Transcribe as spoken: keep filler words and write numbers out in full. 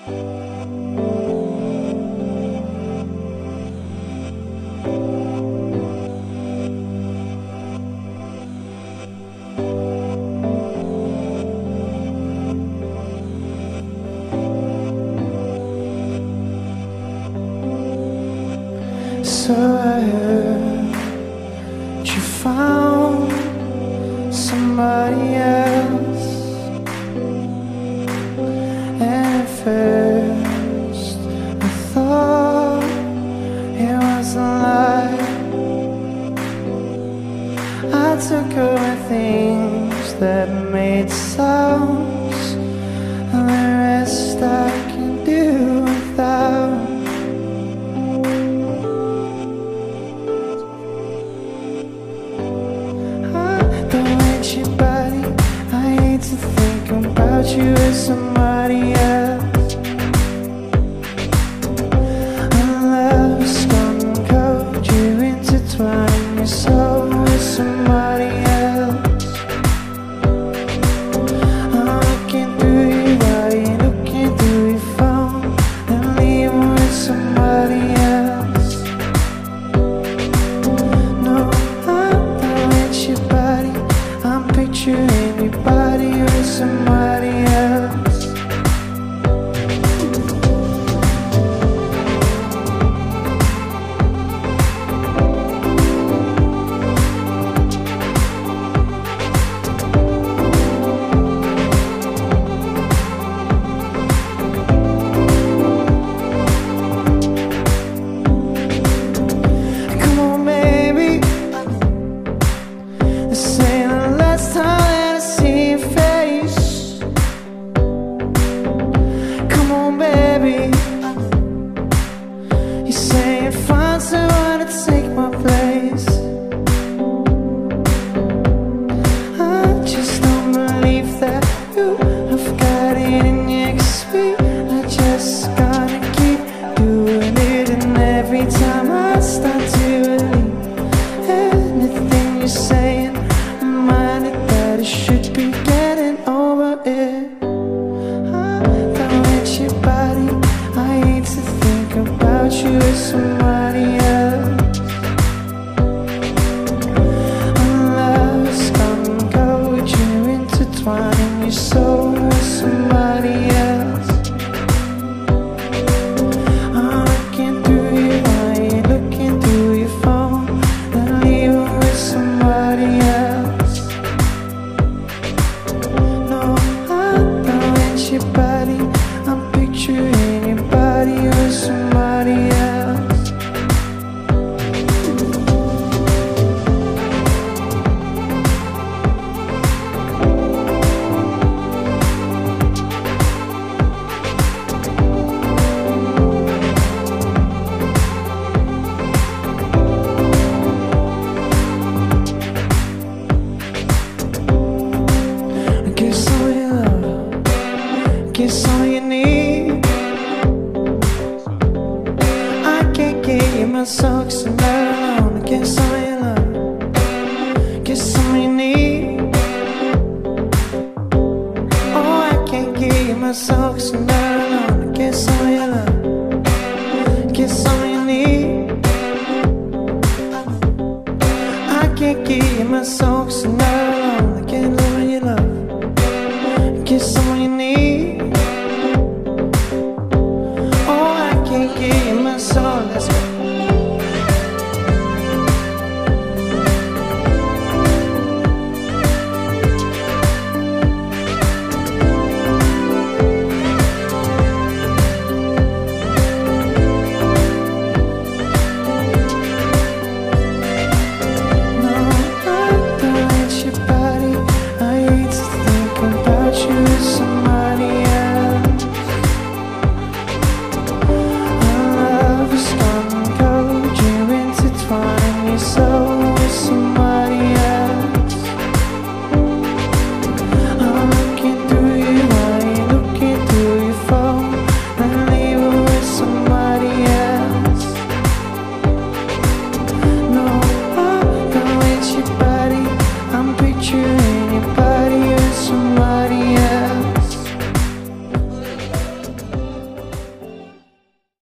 So I heard you found somebody else, and at first I thought it was a lie. I took away things that made sounds, and the rest I can do without. To think about you as somebody else. Our love's gone cold, you intertwine your soul with somebody else. I'm looking through your body, looking through your phone, and leaving with somebody else. No, I'm not with your body, I'm picturing your body with somebody else. Come on, baby, this ain't the last time that I see your face. Come on, baby, you say you'll find someone to take my place. I just don't believe that you have got it in you, 'cause we are just gonna keep doing it. And every time I start to believe anything you're saying, I'm reminded that I should be getting over it. I'm done with your body, I hate to think about you as somebody else. Our love's gone cold, you're intertwining your soul with somebody else. I'm looking through your eye, looking through your phone, and leaving with somebody else. No, I'm not with your body, I'm picturing your body with somebody else. Guess all you love, guess all you need. I can't get you my socks and not alone. Guess all you love, guess all you need. Oh, I can't get you my socks and not alone. Guess all you love, guess all you need. I can't get you my socks and not alone.